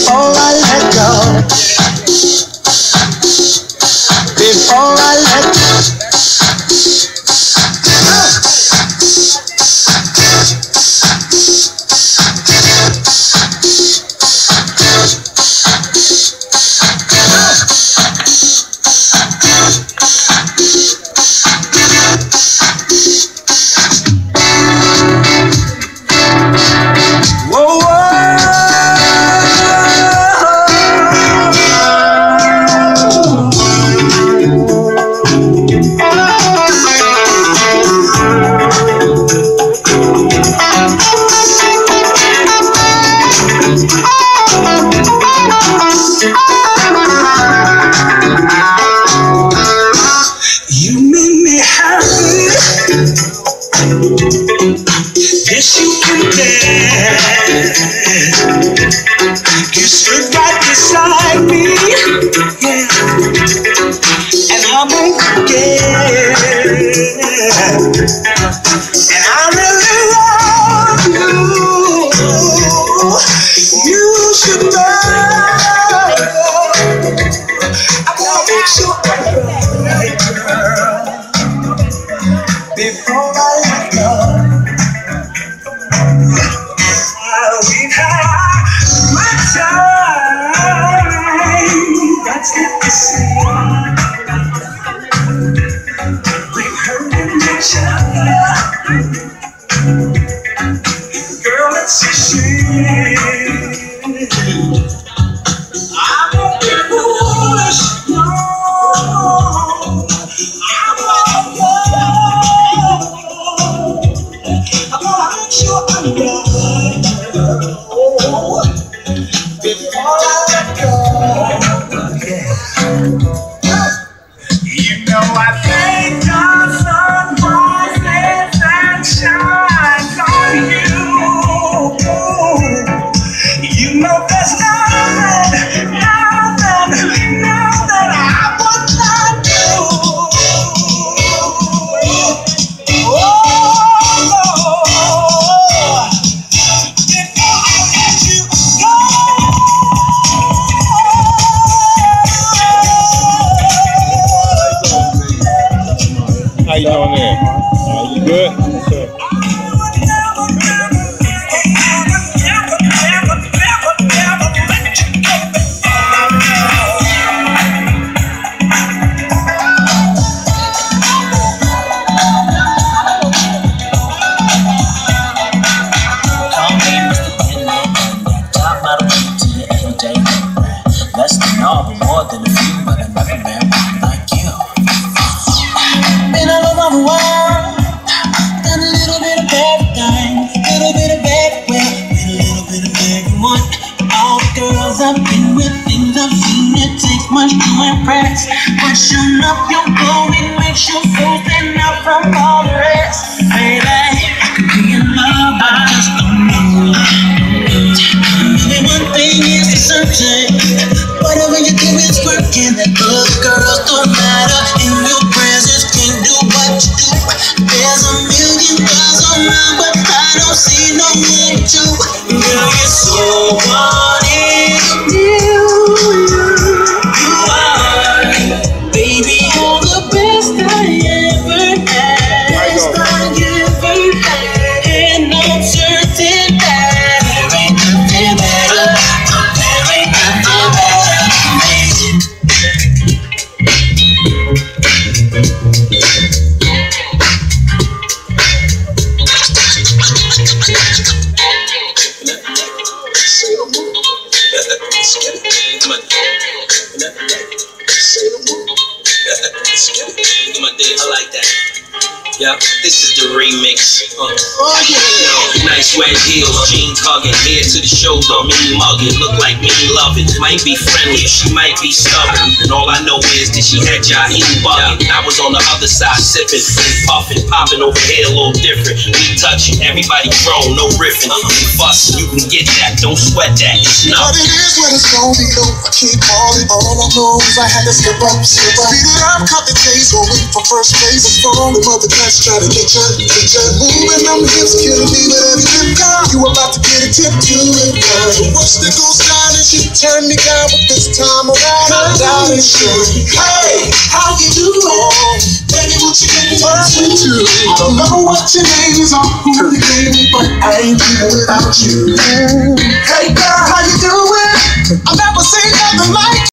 before I let go. Before I let go. Yes, you can dance. You stood right beside me, yeah, and I won't forget. And I really love you. You should know. I wanna make sure I'm right, girl, before I let go. We've had my time. That's not the same. We've hurt each other. Girl, it's a shame. I won't be foolish, no. I won't go. I'm gonna make sure I'm right. Before I let go, yeah. You know I thank God sun rises and shines on you. You know there's nothing that I would not do. How you doing there? You good? Sure. Less than all, but more than a few, but I never met one like you. Been all over the world, done a little bit of everything, little bit of everywhere, with a little bit of everyone. All the girls I've been with, things I've seen, it takes much to impress. But sure enough, your glowing makes your soul stand out from all the rest. Baby, I could be in love, but I just don't know. Maybe one thing is for certain, whatever you do is working. Other girls don't matter, in your presence can't do what you do. There's a million girls around, but I don't see no one but you. Girl, you're so wanted. You are, baby, you're the best I ever had. Best I ever had, and I'm certain that there ain't nothing better. There ain't nothing better. I like that. Yeah, this is the remix. Nice red heels, jeans hugging, hair to the shoulder, mean mugging, look like mean loving. Might be friendly, she might be stubborn, and all I know is that she had Jaheem bugging. I was on the other side sipping and puffing, popping over here a little different. We touching, everybody grown, no riffing. We fussing, you can get that, don't sweat that. It's But it is when it's gonna be low. I keep calling, all I know is I had to slip up. Beat it up, cut the chase, going for first place. It's for all the mother class Try to get you moving them hips, killing me with every tip, girl. You about to get a tip to it, girl. So what's the goes down and she turn me down, but this time around I'm down and sure. Hey, how you doing? Baby, what you getting into? I don't know what your name is on who you gave, but I ain't here without you. Hey girl, how you doing? I've never seen nothing like